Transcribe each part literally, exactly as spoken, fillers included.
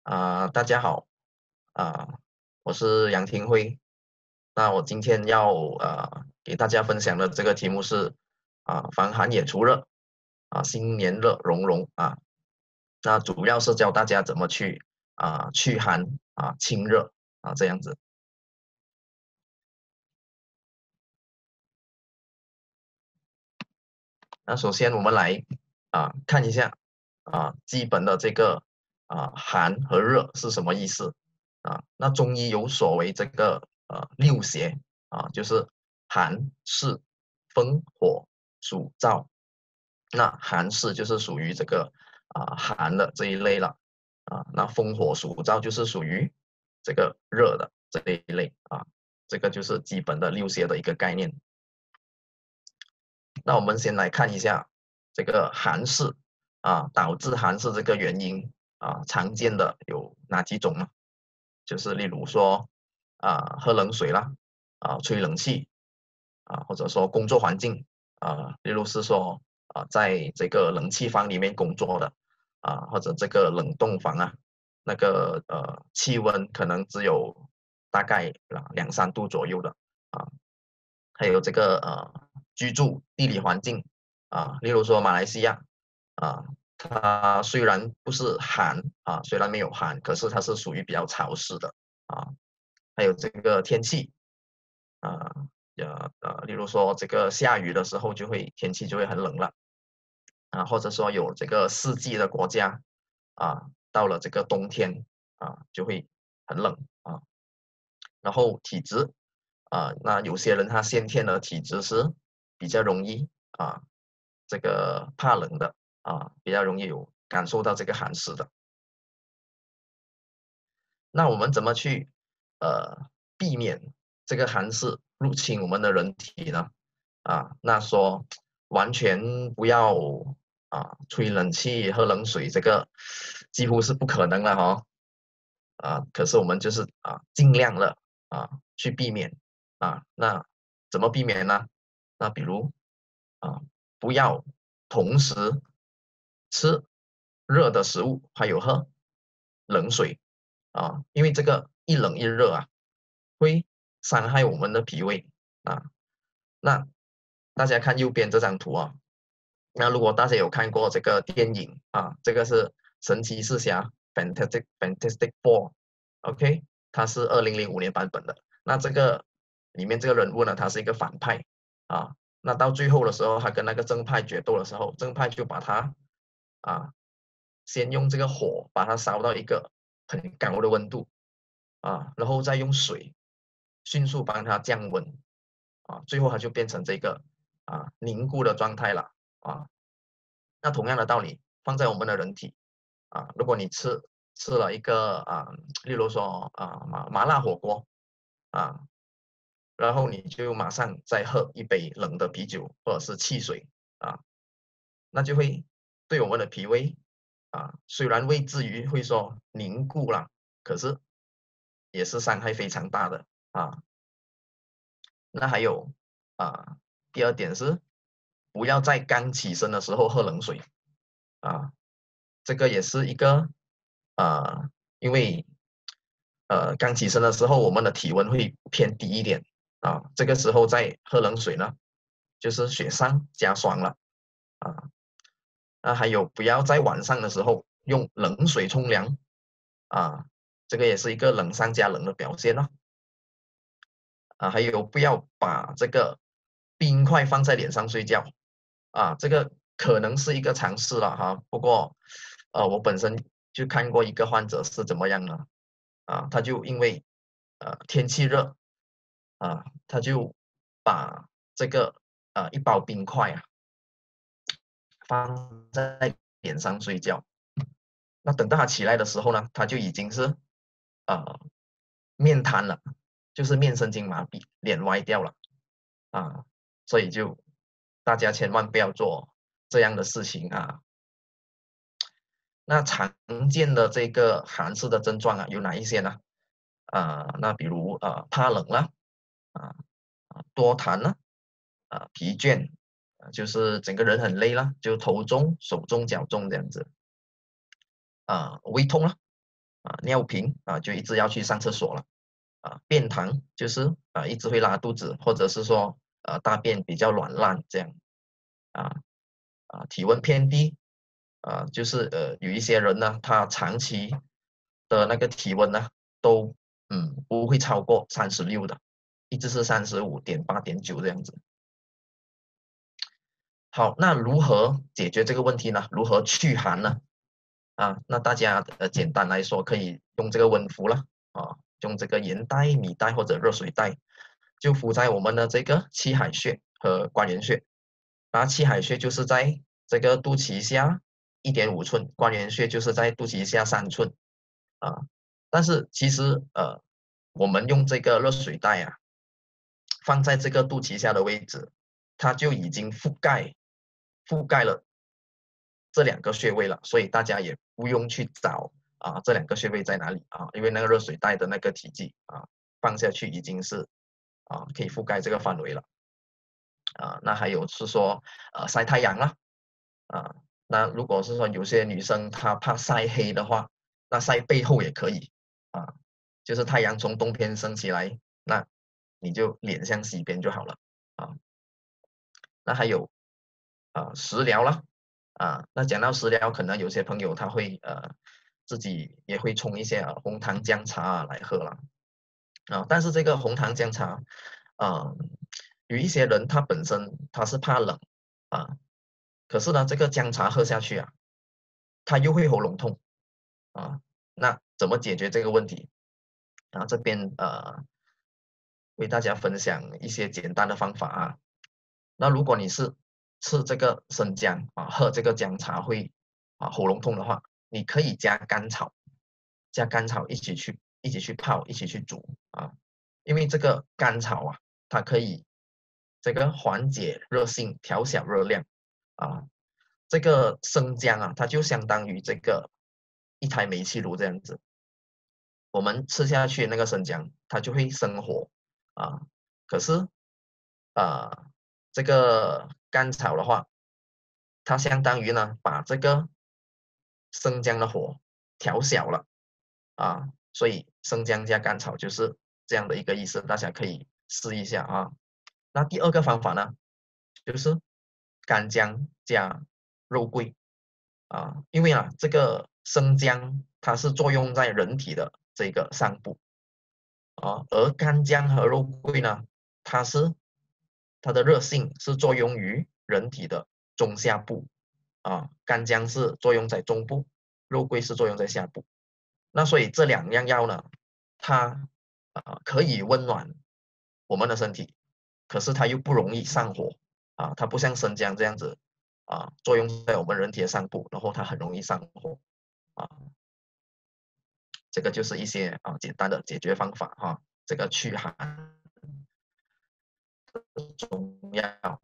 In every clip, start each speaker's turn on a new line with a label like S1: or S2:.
S1: 啊、大家好，啊、我是杨廷辉。那我今天要呃给大家分享的这个题目是啊、防寒也除热啊、新年乐融融啊。那主要是教大家怎么去啊、驱寒啊清热啊这样子。那首先我们来啊看一下啊基本的这个啊寒和热是什么意思啊？那中医有所谓这个呃六邪啊，就是寒湿风火暑燥。那寒湿就是属于这个啊寒的这一类了啊，那风火暑燥就是属于这个热的这一类啊，这个就是基本的六邪的一个概念。那我们先来看一下这个寒湿啊，导致寒湿这个原因啊，常见的有哪几种呢？就是例如说啊，喝冷水啦，啊，吹冷气啊，或者说工作环境啊，例如是说啊，在这个冷气房里面工作的啊，或者这个冷冻房啊，那个呃气温可能只有大概啊两三度左右的啊，还有这个呃居住地理环境啊，例如说马来西亚啊，它虽然不是寒啊，虽然没有寒，可是它是属于比较潮湿的啊。还有这个天气啊，呃呃，例如说这个下雨的时候就会天气就会很冷了啊，或者说有这个四季的国家啊，到了这个冬天啊就会很冷啊。然后体质啊，那有些人他先天的体质是比较容易啊这个怕冷的啊，比较容易有感受到这个寒湿的。那我们怎么去呃避免这个寒湿入侵我们的人体呢？啊，那说完全不要啊吹冷气、喝冷水，这个几乎是不可能了哈。啊，可是我们就是啊尽量的啊去避免啊。那怎么避免呢？那比如啊不要同时吃热的食物，还有喝冷水啊，因为这个一冷一热啊，会伤害我们的脾胃啊。那大家看右边这张图啊，那如果大家有看过这个电影啊，这个是神奇四侠 Fantastic Fantastic Four，OK，它是二零零五年版本的。那这个里面这个人物呢，他是一个反派啊。那到最后的时候，他跟那个正派决斗的时候，正派就把他啊，先用这个火把它烧到一个很高的温度啊，然后再用水迅速帮它降温啊，最后它就变成这个啊凝固的状态了啊。那同样的道理放在我们的人体啊，如果你吃吃了一个啊，例如说啊麻麻辣火锅啊，然后你就马上再喝一杯冷的啤酒或者是汽水啊，那就会对我们的脾胃啊，虽然未至于会说凝固了，可是也是伤害非常大的啊。那还有啊，第二点是不要在刚起身的时候喝冷水啊，这个也是一个啊，因为呃刚起身的时候我们的体温会偏低一点啊，这个时候再喝冷水呢，就是雪上加霜了啊。那还有不要在晚上的时候用冷水冲凉啊，这个也是一个冷上加冷的表现咯。啊，还有不要把这个冰块放在脸上睡觉啊，这个可能是一个尝试了哈。不过，呃，我本身就看过一个患者是怎么样呢？啊，他就因为呃天气热啊，他就把这个呃一包冰块啊放在脸上睡觉。那等到他起来的时候呢，他就已经是呃面瘫了，就是面神经麻痹，脸歪掉了。啊，所以就大家千万不要做这样的事情啊。那常见的这个寒湿的症状啊，有哪一些呢？啊，那比如啊怕冷啦，啊啊多痰啦，啊疲倦，啊就是整个人很累啦，就头重、手重、脚重这样子。啊胃痛啦， 啊，尿频啊，就一直要去上厕所了。啊，便溏就是啊一直会拉肚子，或者是说呃大便比较软烂这样。啊啊，体温偏低啊，就是呃有一些人呢，他长期的那个体温呢都嗯不会超过三十六的，一直是三十五点八点九这样子。好，那如何解决这个问题呢？如何驱寒呢？啊，那大家呃简单来说，可以用这个温敷了啊，用这个盐袋、米袋或者热水袋，就敷在我们的这个气海穴和关元穴。那气海穴就是在这个肚脐下一点五寸，关元穴就是在肚脐下三寸啊。但是其实呃，我们用这个热水袋啊，放在这个肚脐下的位置，它就已经覆盖覆盖了这两个穴位了，所以大家也不用去找啊这两个穴位在哪里啊，因为那个热水袋的那个体积啊放下去已经是啊可以覆盖这个范围了啊。那还有是说呃晒太阳啦啊，那如果是说有些女生她怕晒黑的话，那晒背后也可以啊，就是太阳从东边升起来，那你就脸向西边就好了啊。那还有啊食疗啦啊，那讲到食疗，可能有些朋友他会呃自己也会冲一些啊红糖姜茶啊来喝了啊，但是这个红糖姜茶，啊，有一些人他本身他是怕冷啊，可是呢这个姜茶喝下去啊，他又会喉咙痛啊，那怎么解决这个问题？啊，这边呃为大家分享一些简单的方法啊。那如果你是吃这个生姜啊，喝这个姜茶会啊喉咙痛的话，你可以加甘草，加甘草一起去一起去泡，一起去煮啊。因为这个甘草啊，它可以这个缓解热性，调小热量啊。这个生姜啊，它就相当于这个一台煤气炉这样子，我们吃下去那个生姜，它就会生火啊。可是啊，这个甘草的话，它相当于呢把这个生姜的火调小了啊，所以生姜加甘草就是这样的一个意思，大家可以试一下啊。那第二个方法呢，就是干姜加肉桂啊，因为啊这个生姜它是作用在人体的这个上部啊，而干姜和肉桂呢，它是它的热性是作用于人体的中下部啊，干姜是作用在中部，肉桂是作用在下部。那所以这两样药呢，它啊可以温暖我们的身体，可是它又不容易上火啊，它不像生姜这样子啊，作用在我们人体的上部，然后它很容易上火啊。这个就是一些啊简单的解决方法哈、这个驱寒中药。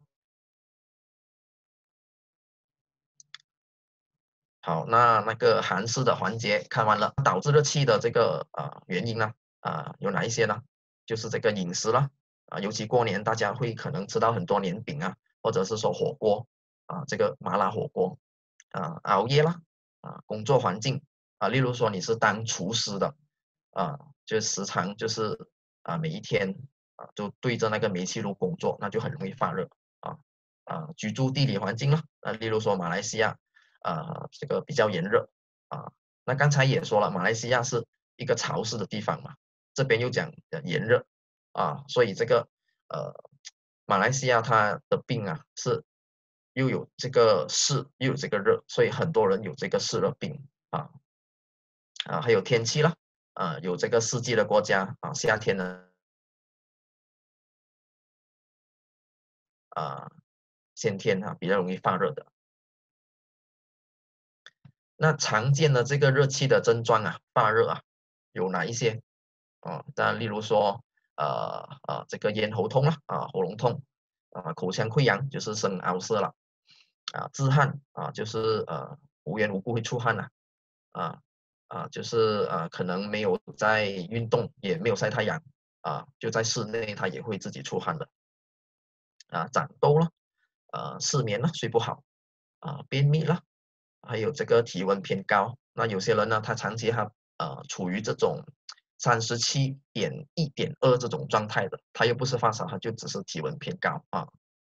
S1: 好，那那个寒湿的环节看完了，导致热气的这个啊原因呢啊有哪一些呢？就是这个饮食了啊，尤其过年大家会可能吃到很多年饼啊，或者是说火锅啊，这个麻辣火锅啊，熬夜啦啊，工作环境啊，例如说你是当厨师的啊，就时常就是啊每一天啊都对着那个煤气炉工作，那就很容易发热啊啊，居住地理环境啦啊，例如说马来西亚。啊，这个比较炎热啊。那刚才也说了，马来西亚是一个潮湿的地方嘛，这边又讲呃炎热啊，所以这个呃，马来西亚它的病啊是又有这个湿又有这个热，所以很多人有这个湿热病啊啊，还有天气啦啊，有这个四季的国家啊，夏天呢啊，先天啊比较容易发热的。那常见的这个热气的症状啊，发热啊，有哪一些？啊，当然例如说，呃呃，这个咽喉痛啦，啊，喉咙痛，啊，口腔溃疡就是生凹涩了，啊，自汗啊，就是呃无缘无故会出汗呐，啊啊，就是呃可能没有在运动，也没有晒太阳，啊，就在室内他也会自己出汗的，啊，长痘了，呃，失眠了，睡不好，啊，便秘了，还有这个体温偏高。那有些人呢，他长期他呃处于这种三十七点一点二这种状态的，他又不是发烧，他就只是体温偏高啊。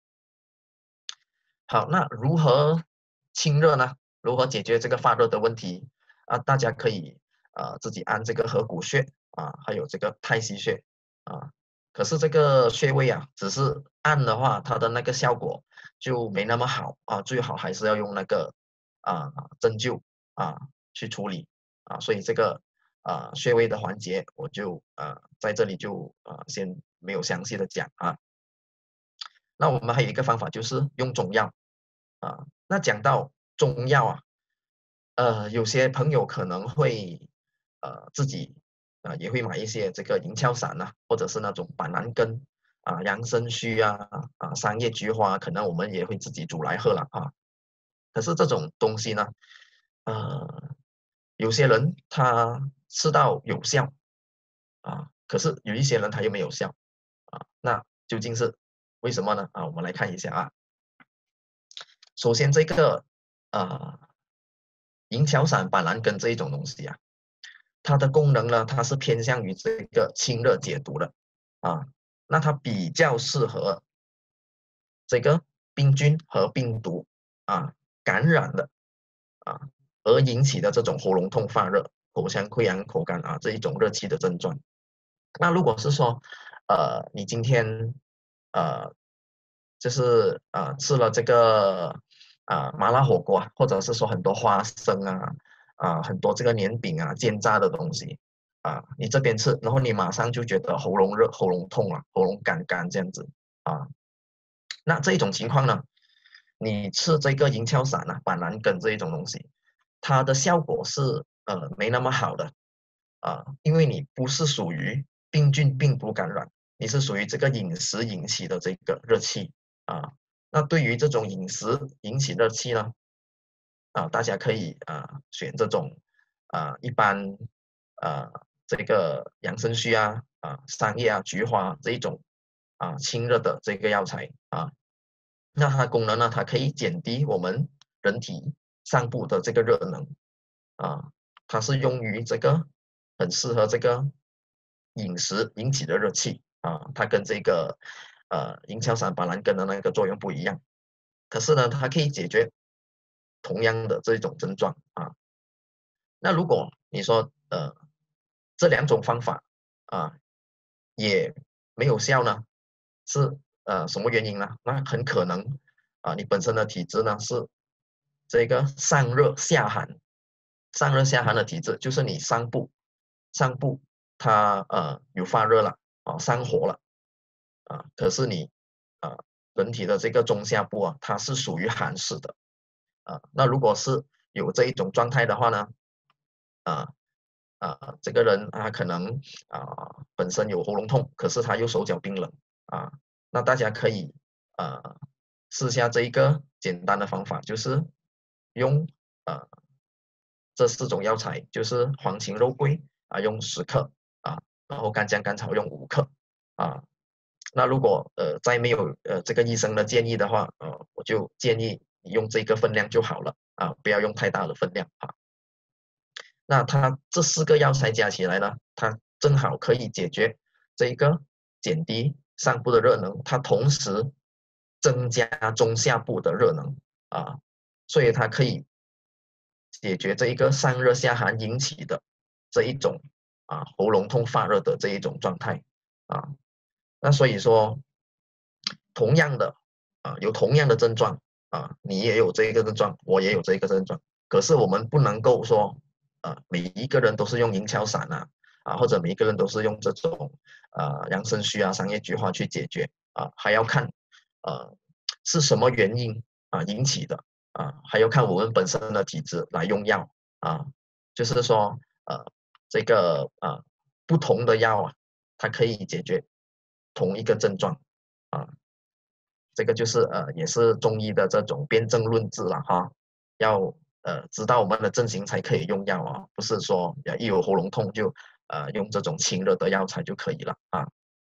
S1: 好，那如何清热呢？如何解决这个发热的问题啊？大家可以呃自己按这个合谷穴啊，还有这个太溪穴啊。可是这个穴位啊，只是按的话，它的那个效果就没那么好啊。最好还是要用那个啊针灸啊去处理啊。所以这个啊穴位的环节，我就呃在这里就呃先没有详细的讲啊。那我们还有一个方法就是用中药啊。那讲到中药啊，呃，有些朋友可能会呃自己啊、呃也会买一些这个银翘散呐、或者是那种板蓝根啊、杨生须啊、啊三叶菊花，可能我们也会自己煮来喝了啊。可是这种东西呢，呃，有些人他吃到有效啊，可是有一些人他又没有效啊。那究竟是为什么呢？啊，我们来看一下啊。首先这个呃银翘散、板蓝根这一种东西啊，它的功能呢，它是偏向于这个清热解毒的啊。那它比较适合这个病菌和病毒啊感染的啊而引起的这种喉咙痛、发热、口腔溃疡、口干啊这一种热气的症状。那如果是说，呃，你今天呃，就是呃吃了这个啊、呃麻辣火锅啊，或者是说很多花生啊啊、很多这个年饼啊煎炸的东西啊，你这边吃，然后你马上就觉得喉咙热、喉咙痛了、喉咙干干这样子啊。那这一种情况呢，你吃这个银翘散啊、板蓝根这一种东西，它的效果是呃没那么好的啊，因为你不是属于病菌病毒感染，你是属于这个饮食引起的这个热气啊。那对于这种饮食引起热气呢，啊，大家可以啊选这种啊一般啊这个养生须啊啊桑叶啊菊花这一种啊清热的这个药材啊。那它功能呢，它可以减低我们人体上部的这个热能啊。它是用于这个很适合这个饮食引起的热气啊。它跟这个呃银翘散、板蓝根的那个作用不一样，可是呢，它可以解决同样的这种症状啊。那如果你说呃这两种方法啊也没有效呢，是呃什么原因呢？那很可能啊你本身的体质呢是这个上热下寒，上热下寒的体质，就是你上部上部它呃有发热了啊上火了啊，可是你啊人体的这个中下部啊它是属于寒湿的啊。那如果是有这一种状态的话呢，啊啊，这个人他可能啊本身有喉咙痛，可是他又手脚冰冷啊。那大家可以呃试下这一个简单的方法，就是用呃这四种药材，就是黄芩、肉桂啊，用十克啊，然后干姜、甘草用五克啊。那如果呃再没有呃这个医生的建议的话，呃我就建议你用这个分量就好了啊，不要用太大的分量啊。那它这四个药材加起来呢，它正好可以解决这一个减低上部的热能，它同时增加中下部的热能啊。所以它可以解决这一个上热下寒引起的这一种啊喉咙痛发热的这一种状态啊。那所以说，同样的啊有同样的症状啊，你也有这一个症状，我也有这一个症状，可是我们不能够说啊每一个人都是用银翘散啊啊，或者每一个人都是用这种啊养生须啊、商业菊花去解决啊，还要看呃是什么原因啊引起的啊，还要看我们本身的体质来用药啊。就是说呃这个啊不同的药啊，它可以解决同一个症状啊。这个就是呃也是中医的这种辨证论治了哈。要呃知道我们的症型才可以用药啊，不是说一有喉咙痛就呃用这种清热的药材就可以了啊。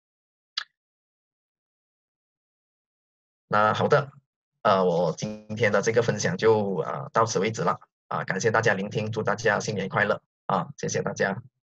S1: 那好的，呃我今天的这个分享就呃到此为止了啊，感谢大家聆听，祝大家新年快乐。 啊，谢谢大家。